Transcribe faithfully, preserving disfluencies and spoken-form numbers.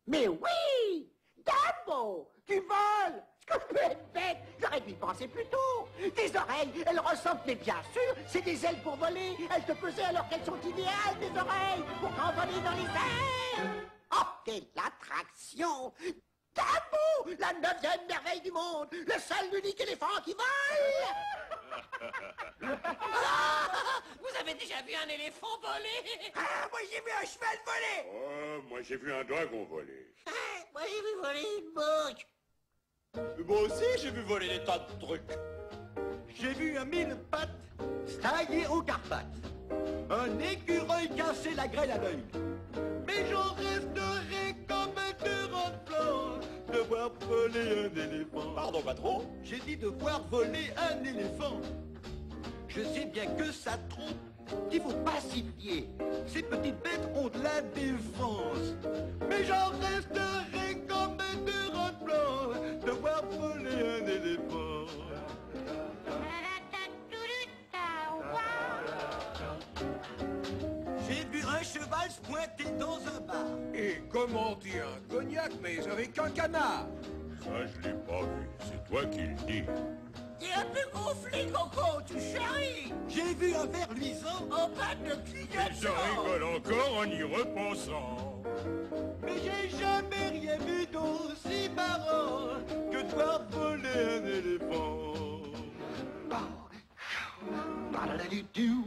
Mais oui! Dumbo! Tu voles! Ce que je peux être bête! J'aurais dû y penser plus tôt! Tes oreilles, elles ressemblent, mais bien sûr, c'est des ailes pour voler! Elles te pesaient alors qu'elles sont idéales, tes oreilles, pour t'envoler dans les airs! Oh, quelle attraction! Dumbo! La neuvième merveille du monde! Le seul, l'unique éléphant qui vole! Ah, vous avez déjà vu un éléphant voler? Ah, moi j'ai vu un cheval voler! Oh, moi j'ai vu un dragon voler. Ah, moi j'ai vu voler une bouche. Moi aussi, j'ai vu voler des tas de trucs. J'ai vu un mille pattes taillé aux Carpates. Un écureuil casser la grêle à l'œil. Mais j'en resterai comme un tyran de voir voler un éléphant. Pardon, patron? J'ai dit de voir voler un éléphant. Je sais bien que ça trompe, qu'il faut pas s'y fier. Ces petites bêtes ont de la défense. Mais j'en resterai comme un tyran de voir voler un éléphant. J'ai vu un cheval se pointer dans un bar. Et commander un cognac, mais avec un canard. Ça, je l'ai pas vu. C'est toi qui le dis. T'es un peu gonflé, Coco, tu charries. J'ai vu un ver luisant En panne de Je clignotant. rigole encore en y repensant. mais j'ai jamais rien vu d'aussi marrant que de voir voler un éléphant. Ba-da-da-doo-doo.